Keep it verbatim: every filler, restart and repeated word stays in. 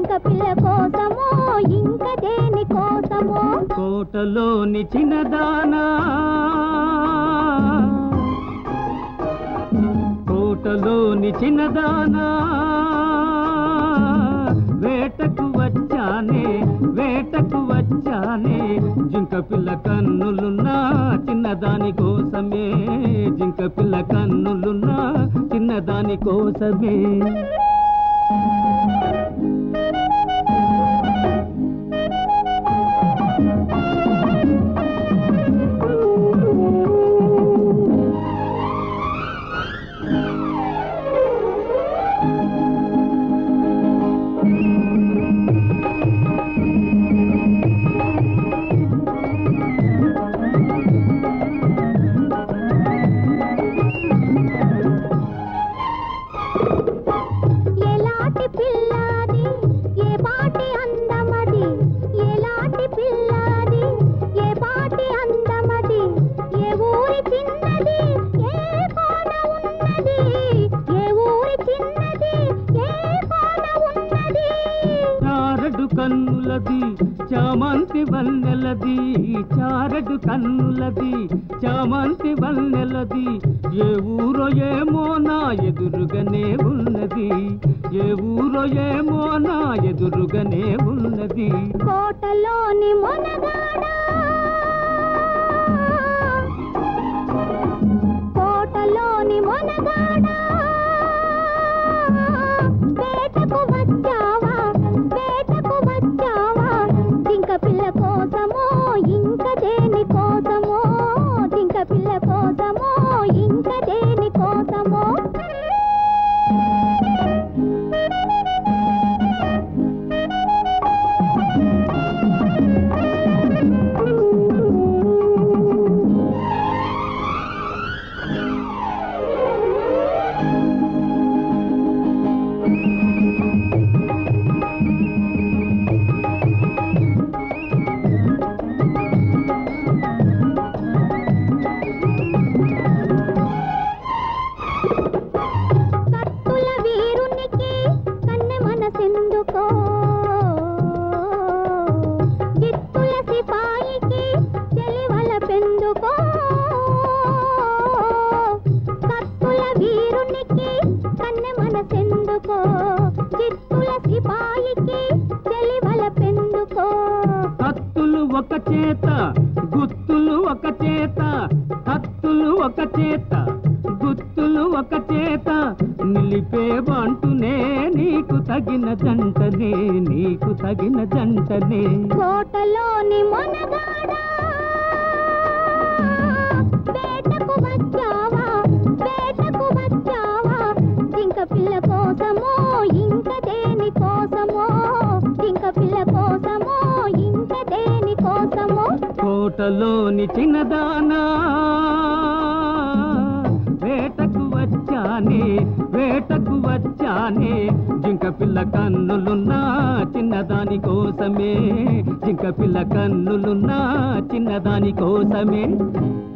జింక పిల్ల కోసమో ఇంక దేని కోసమో కోటలోని చిన్నదానా కోటలోని చిన్నదానా వేటకు వచ్చానే వేటకు వచ్చానే జింక పిల్ల కన్నులున్నా చిన్నదాని కోసమే జింక పిల్ల కన్నులున్నా చిన్నదాని కోసమే కన్నులది చామంతి వన్నెలది చారడు కన్నులది చామంతి వన్నెలది ఏ ఊరో ఏమో నా ఎదురుగానే ఉన్నది ఏ ఊరో ఏమో నా ఎదురుగానే ఉన్నది కోటలోని మొనగాడా కోటలోని మొనగాడా వేటకు వచ్చావా వేటకు వచ్చావా జింక పిల్ల కోసమో ఇంక దేని కోసమో జింక పిల్ల కోసమో ఇంక దేని కోసమో కత్తులు ఒక చేత గుత్తులు ఒక చేత కత్తులు ఒక చేత గుత్తులు ఒక చేత నిలిపే బంటునే నీకు తగిన జంటనే నీకు తగిన జంటనే కోటలోని మొనగాడా వేటకు వచ్చావా వేటకు వచ్చావా జింక పిల్ల కోసమో ఇంక దేని కోసమో జింక పిల్ల కోసమో ఇంక దేని కోసమో కోటలోని చిన్నదానా వేటకు వచ్చానే వేటకు వచ్చానే జింక పిల్ల కన్నులున్నా చిన్నదాని కోసమే జింక పిల్ల కన్నులున్నా చిన్నదాని కోసమే